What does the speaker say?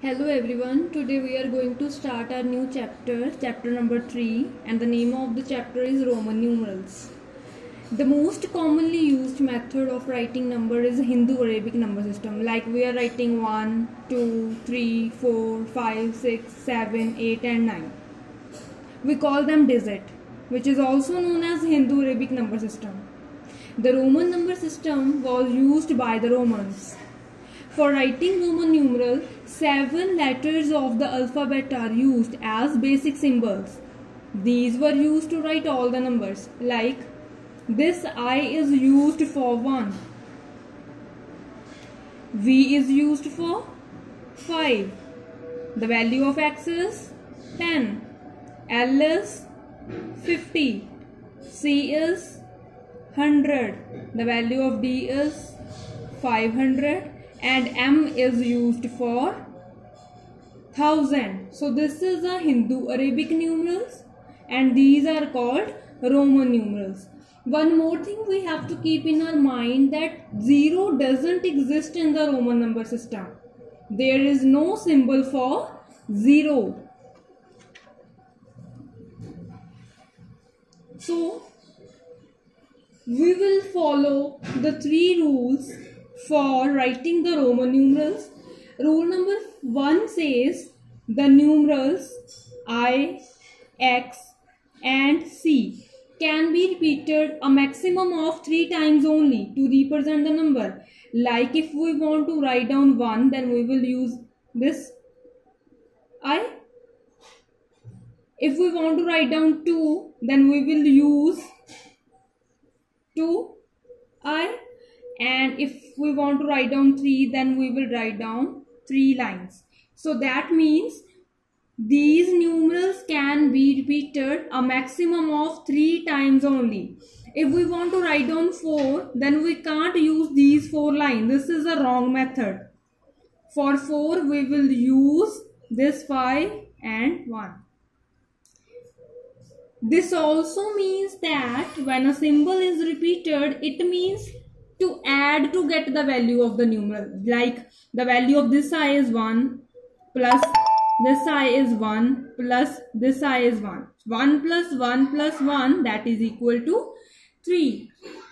Hello everyone, today we are going to start our new chapter number 3, and the name of the chapter is Roman numerals. The most commonly used method of writing number is Hindu-Arabic number system, like we are writing 1, 2, 3, 4, 5, 6, 7, 8 and 9. We call them digit, which is also known as Hindu-Arabic number system. The Roman number system was used by the Romans. For writing Roman numeral, 7 letters of the alphabet are used as basic symbols. These were used to write all the numbers, like this I is used for 1, V is used for 5, the value of X is 10, L is 50, C is 100, the value of D is 500, and M is used for 1000. So this is a Hindu-Arabic numerals and these are called Roman numerals. One more thing we have to keep in our mind, that 0 doesn't exist in the Roman number system. There is no symbol for 0. So we will follow the 3 rules for writing the Roman numerals. Rule number 1 says the numerals I, X and C can be repeated a maximum of 3 times only to represent the number. Like if we want to write down 1, then we will use this I. If we want to write down 2, then we will use 2I. And if we want to write down 3, then we will write down 3 lines. So that means these numerals can be repeated a maximum of 3 times only. If we want to write down 4, then we can't use these 4 lines. This is a wrong method. For 4, we will use this 5 and 1. This also means that when a symbol is repeated, it means to add to get the value of the numeral. Like the value of this I is 1 plus this I is 1 plus this I is 1. 1 plus 1 plus 1, that is equal to 3.